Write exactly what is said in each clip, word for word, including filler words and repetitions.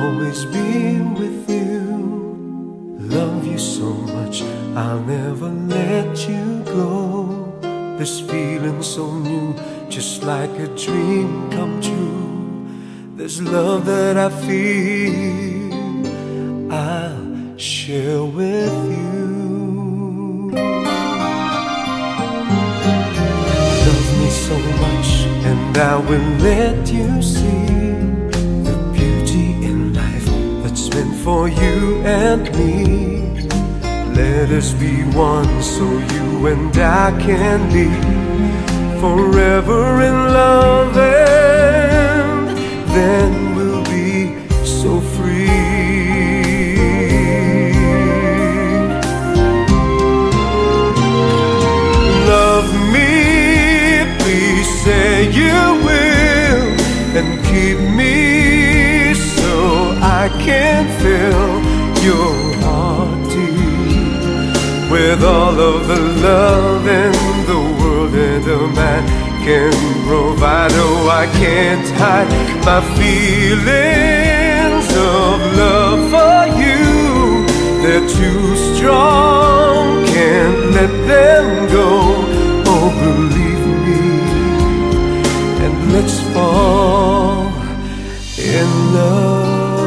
always be with you. Love you so much, I'll never let you go. This feeling so new, just like a dream come true. This love that I feel, I'll share with you. Love me so much, and I will let you see the beauty in life that's meant for you and me. Let us be one so you and I can be forever in love, and then we'll be so free. Love me, please say you will, and keep me so I can feel your heartbeat with all of the love in the world and a man can provide. Oh, I can't hide my feelings of love for you. They're too strong, can't let them go. Oh, believe me, and let's fall in love.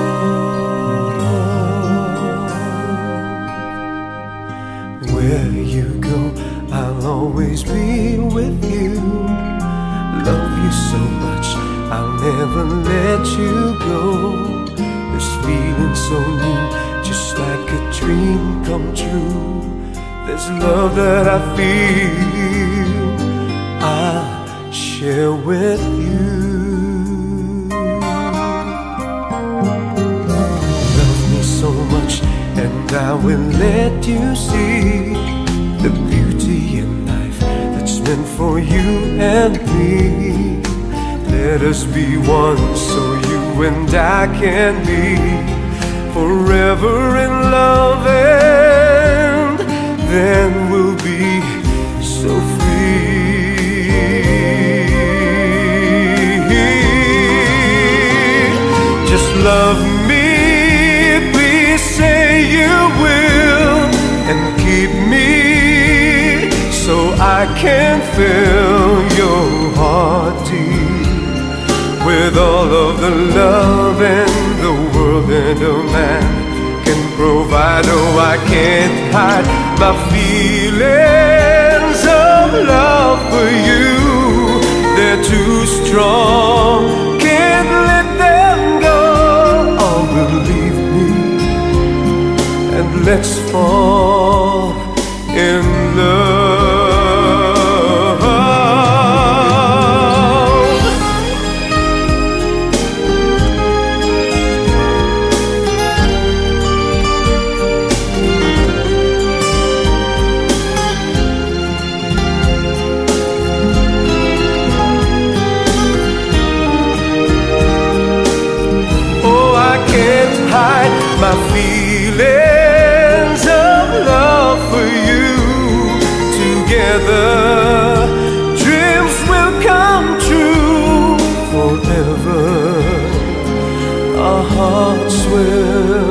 Where you go, I'll always be with you. Love you so much, I'll never let you go. This feeling so new, just like a dream come true. This love that I feel, I'll share with you. Love me so much, and I will let you see the beauty in life that's meant for you and me. Let us be one so you and I can be forever in love, and then we'll be so free. Just love me, please say you will, and keep me so I can feel your heartbeat with all of the love in the world and a man can provide. Oh, I can't hide my feelings of love for you. They're too strong, can't let them go. Oh, believe me, and let's fall in love. Oh, I can't hide my feelings of love for you. Together, dreams will come true forever. Our hearts will